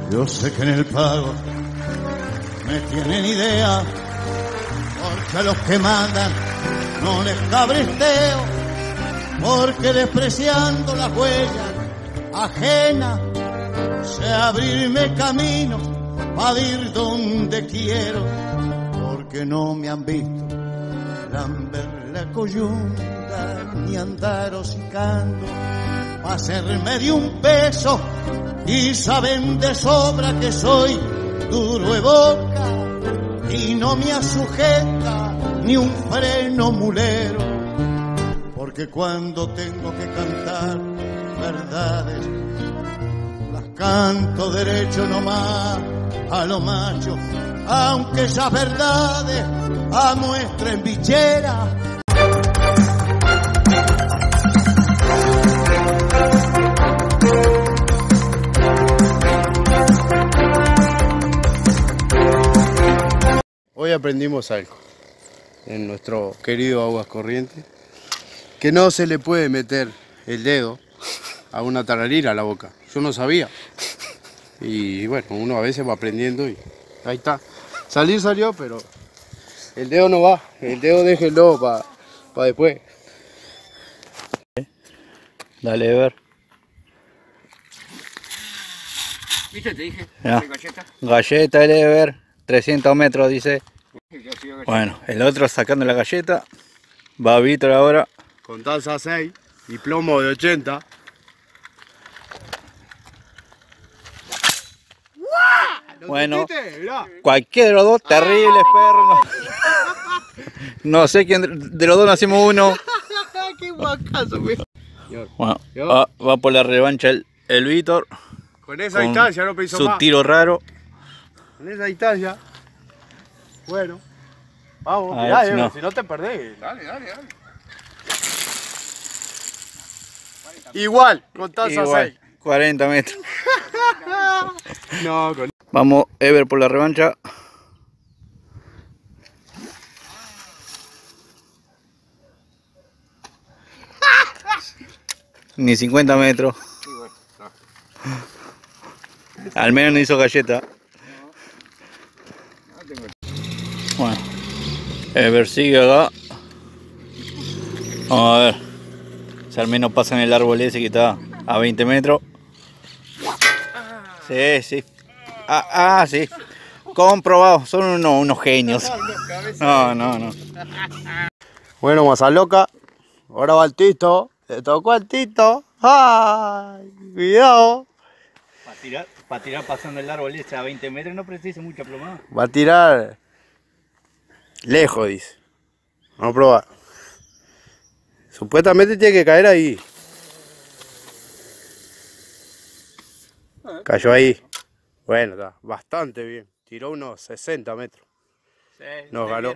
Yo sé que en el pago me tienen idea, porque a los que mandan no les cabresteo, porque despreciando las huellas ajenas sé abrirme camino para ir donde quiero, porque no me han visto lamber la coyunta ni andar hocicando para hacerme de un peso, y saben de sobra que soy duro de boca y no me asujeta ni un freno mulero, porque cuando tengo que cantar verdades las canto derecho nomás a lo macho, aunque esas verdades amuestren bichera. Hoy aprendimos algo en nuestro querido Aguas Corrientes, que no se le puede meter el dedo a una tararira a la boca. Yo no sabía. Y bueno, uno a veces va aprendiendo y ahí está. Salir salió, pero el dedo no va. El dedo déjenlo para después. Dale, Ever. ¿Viste? Te dije. Galleta. Galleta, el Ever. 300 metros, dice. Bueno, el otro sacando la galleta. Va Víctor ahora. Con taza 6 y plomo de 80. Bueno, cualquiera de los dos, terribles perros. No sé quién de los dos no hacemos uno. ¡Qué guacazo, güey! Bueno, va por la revancha el Víctor. Con esa distancia no pensó su más. Tiro raro. Con esa distancia. Bueno. Vamos, a mirá, ver, si no te perdés. Dale. Igual, con taza 6. 40 metros. No, con... Vamos, Ever por la revancha. Ni 50 metros. Al menos no hizo galleta. Bueno, Ever sigue acá. Vamos a ver si al menos pasa en el árbol ese que está a 20 metros. Sí. Sí. Comprobado. Son unos genios. No. Bueno, masa loca. Ahora va el Tito. Le tocó al Tito. ¡Ay! Cuidado. Para tirar pasando el árbol ese a 20 metros no precisa mucha plomada. Va a tirar lejos, dice. Vamos a probar. Supuestamente tiene que caer ahí. Cayó ahí. Bueno, está bastante bien. Tiró unos 60 metros. Sí, nos ganó.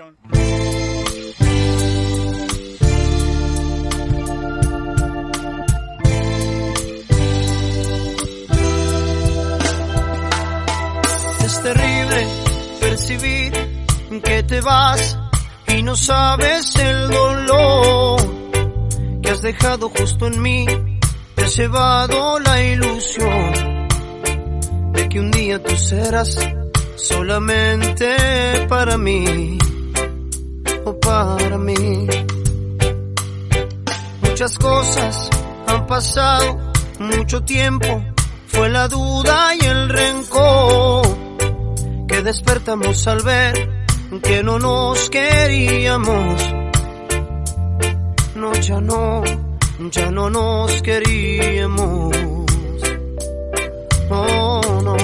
Es terrible percibir que te vas y no sabes el dolor que has dejado justo en mí. Te has llevado la ilusión de que un día tú serás solamente para mí o para mí. Muchas cosas han pasado, mucho tiempo, fue la duda y el rencor que despertamos al ver que no nos queríamos. No, ya no nos queríamos. Oh, no.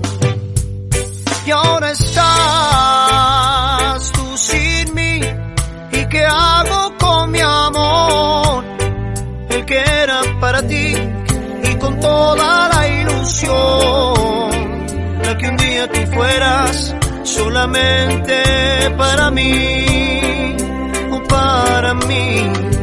Y ahora estás tú sin mí. ¿Y qué hago con mi amor? El que era para ti y con toda la ilusión, la que un día tú fueras solamente para mí o para mí.